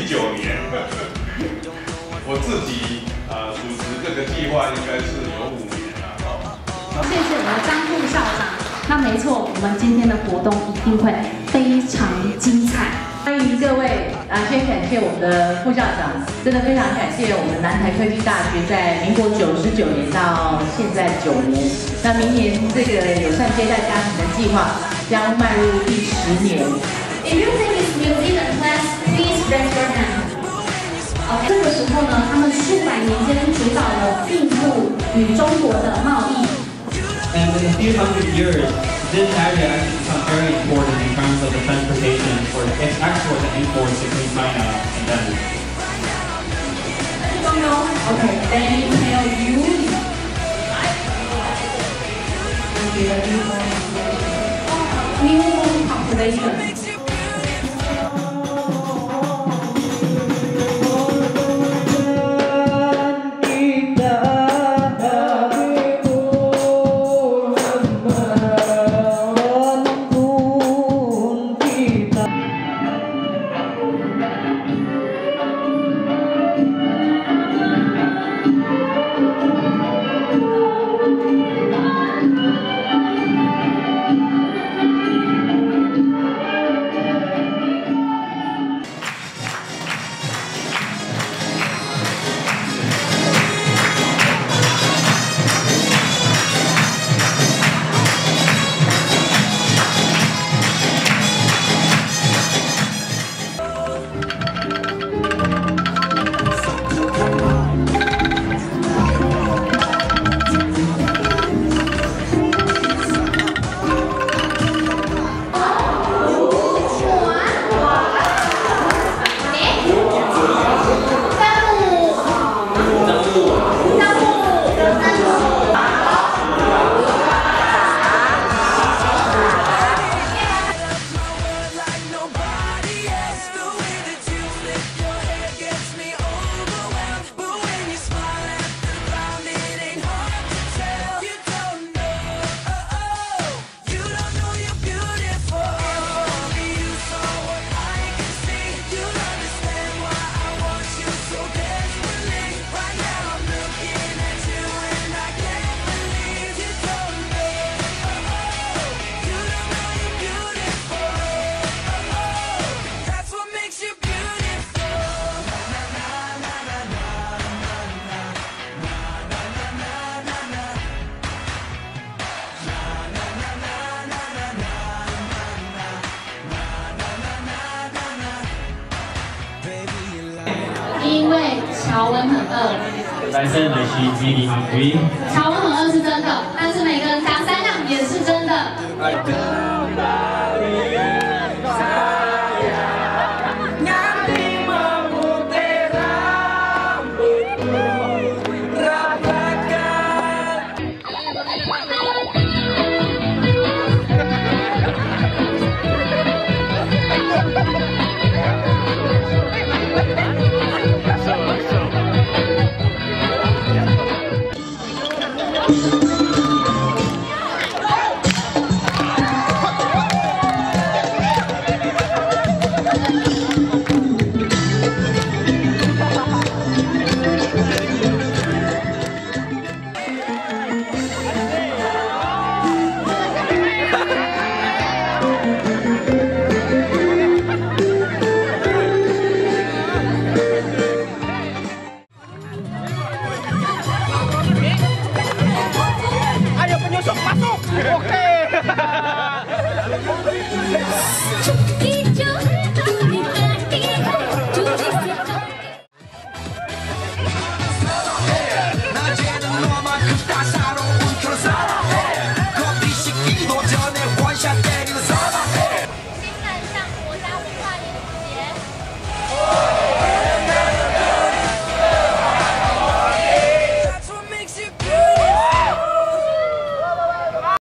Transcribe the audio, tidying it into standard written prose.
9年，我自己主持这个计划应该是有5年了。 谢谢我们的张副校长。那没错，我们今天的活动一定会非常精彩。欢迎各位先感谢我们的副校长，真的非常感谢我们南台科技大学在民国99年到现在9年。那明年这个友善接待家庭的计划将迈入第10年。If you think it's New Zealand class, please raise your hand. 这个时候呢，他们数百年间主导了印度与中国的贸易。 And in a few hundred years, this area actually becomes very important in terms of the transportation for exports and imports between China and them. Okay, then tell you. New population.因为乔文很饿。 Tyson that she's really hungry. 乔文很饿是真的，但是每个人讲3样也是真的。 So.